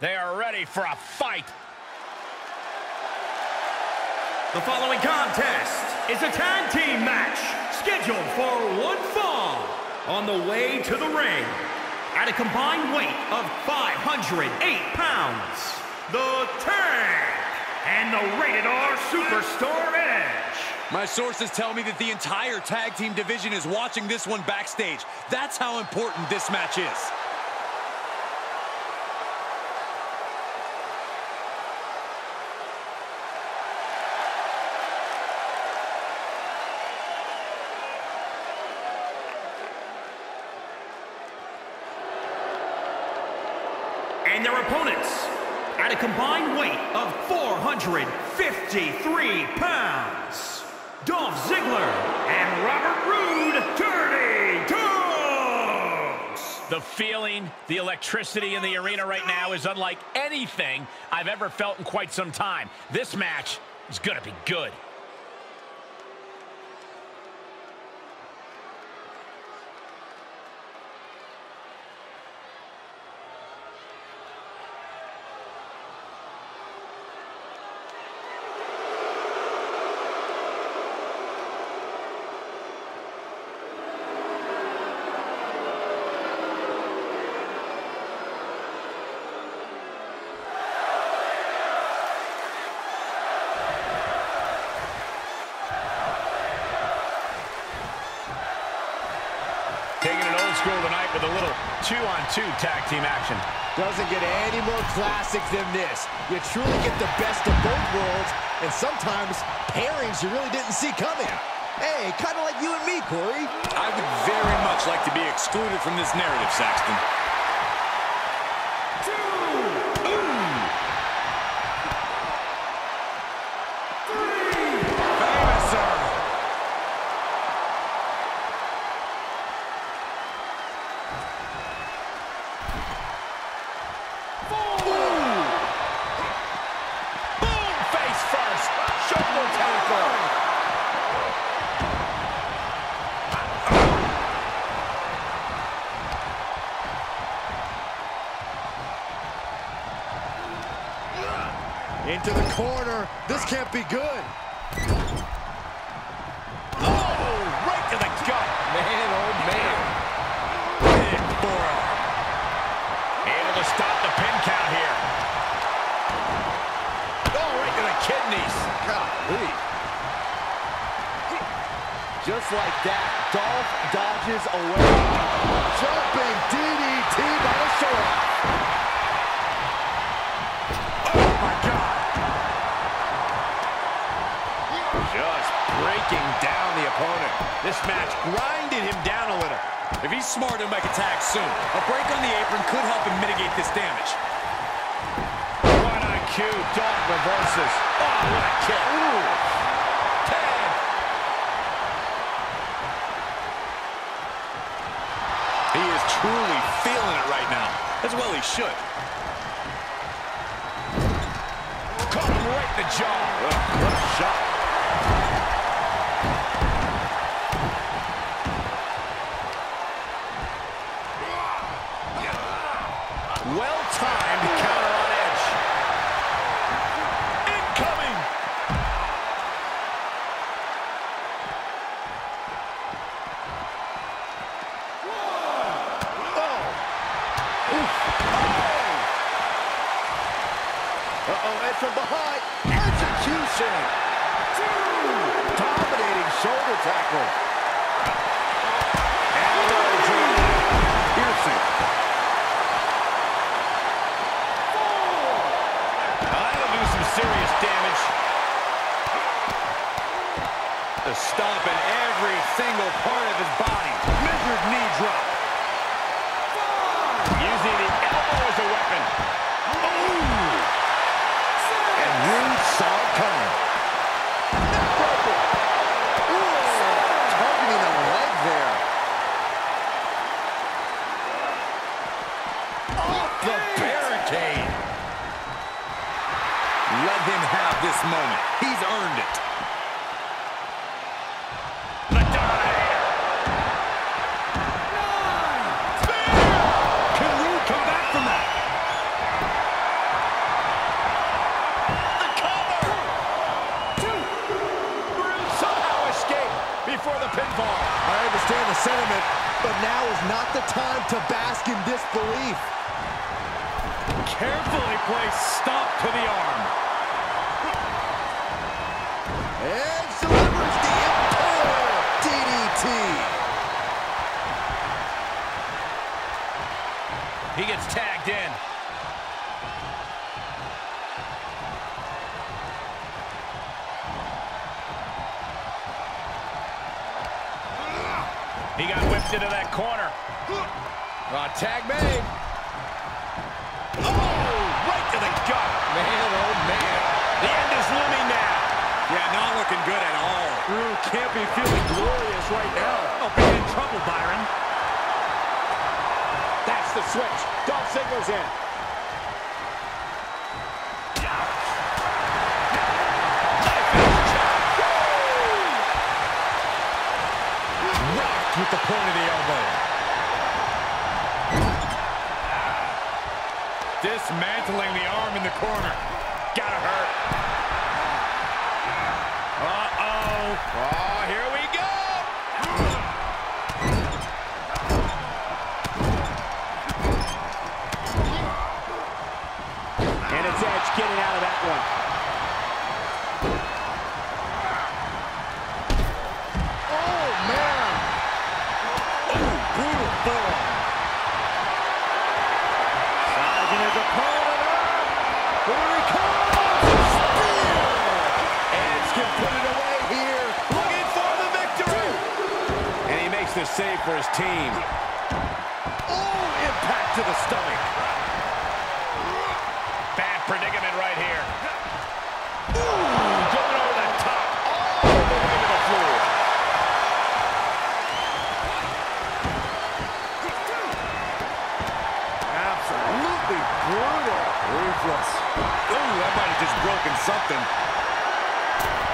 They are ready for a fight. The following contest is a tag team match scheduled for one fall. On the way to the ring, at a combined weight of 508 pounds, the Tank and the Rated R Superstar Edge. My sources tell me that the entire tag team division is watching this one backstage. That's how important this match is. And their opponents, at a combined weight of 453 pounds, Dolph Ziggler and Robert Roode, Dirty Dogs! The feeling, the electricity in the arena right now is unlike anything I've ever felt in quite some time. This match is going to be good. Taking it old school tonight with a little 2-on-2 tag team action. Doesn't get any more classic than this. You truly get the best of both worlds, and sometimes pairings you really didn't see coming. Hey, kind of like you and me, Corey. I would very much like to be excluded from this narrative, Saxton. Into the corner. This can't be good. Oh, right to the gut. Man, oh man. Big forearm. Able to stop the pin count here. Oh, right to the kidneys. Golly. Just like that, Dolph dodges away. Jumping DDT by the shoulder. Just breaking down the opponent. This match grinded him down a little. If he's smart, he'll make a tag soon. A break on the apron could help him mitigate this damage. Right on cue, Dolph reverses. Oh, what a kick. Ooh. Tag. He is truly feeling it right now. As well he should. Caught him right in the jaw. What a shot. Well-timed counter on Edge. Incoming! Uh-oh, and from behind, execution. Dominating shoulder tackle. Elbow drop. Piercing. That'll do some serious damage. The stomp in every single part of his body. Measured knee drop. Using the elbow as a weapon. And Roode saw it coming. Targeting the leg there. Off the barricade. Let him have this moment. He's earned it. The Dominator. Can Roode come back from that? relief. Carefully placed stomp to the arm. Edge delivers the Impaler DDT. He gets tagged in. He got whipped into that corner. Tag made. Oh, right to the gut. Man, oh, man. The end is looming now. Yeah, not looking good at all. Drew can't be feeling glorious right now. Oh, being in trouble, Byron. That's the switch. Dolph Ziggler's in. Rocked with the point of the elbow. Dismantling the arm in the corner. Gotta hurt. Uh-oh. Oh, here we go. And it's Edge getting out of that one. Oh, man. Oh, brutal forearm. Sizing his opponent up. Here he comes. Spear. Edge can put it away here. Looking for the victory. And he makes the save for his team. Oh, impact to the stomach. Bad predicament right here. Going over the top. All the way to the floor. Absolutely brutal. Ruthless. Ooh, that might have just broken something.